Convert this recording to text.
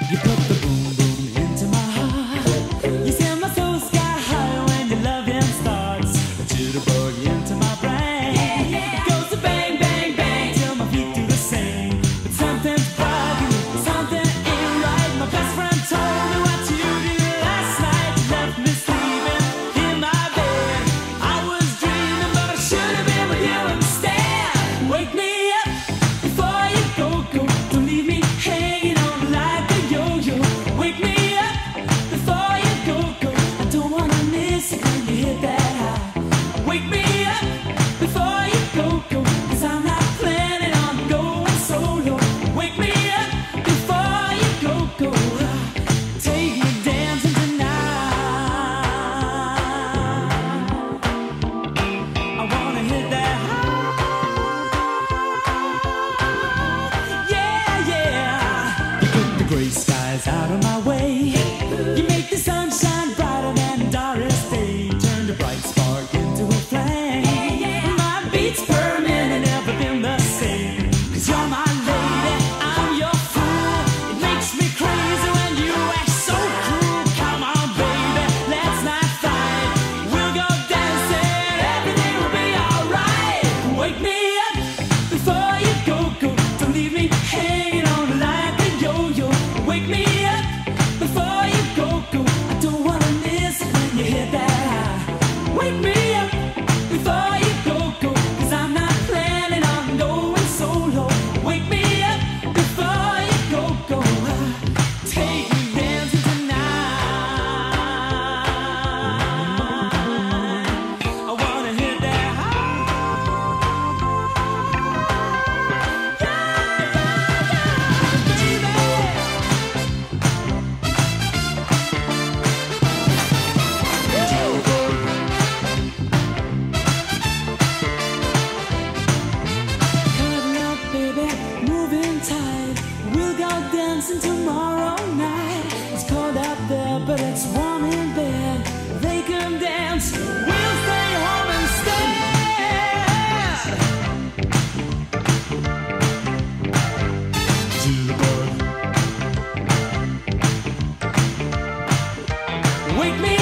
You put the boom boom into my heart. You send my soul sky high when your loving starts. A jitterbug into my brain. It goes to bang, bang, bang till my feet do the same. But something's bugging, something ain't right. My best friend told me what you did last night. You left me sleeping in my bed. I was dreaming, but I should have been with you instead. Wake me up before you go. Don't leave me hanging on like a yo-yo. Wake me up before you go. I don't wanna miss it when you hit that high. Wake me up before you go. 'Cause I'm not planning on going solo. Wake me up before you go. Take me dancing tonight. I wanna hit that high. Yeah, yeah. You put the gray skies out of my way. You make the sunshine brighter than Doris Day. Turn the bright spark into a flame. My beats per minute never been the same. 'Cause you're my lady, I'm your fool. It makes me crazy when you act so cruel. Come on, baby, let's not fight. We'll go dancing, everything will be alright. Wake me up before you go. Don't leave me hanging on like a yo-yo. Wake me up before you go. I don't wanna miss it when you hit that high. Wake me up before you go. 'Cause I'm not planning on going solo. Wake me up before you go. Take me dancing tonight. I wanna hit that high. Cuddle up, baby, moving tight. We'll go dancing tomorrow night. It's cold out there, but it's warm in bed. They can dance, we'll stay home instead. Jitterbug. Wake me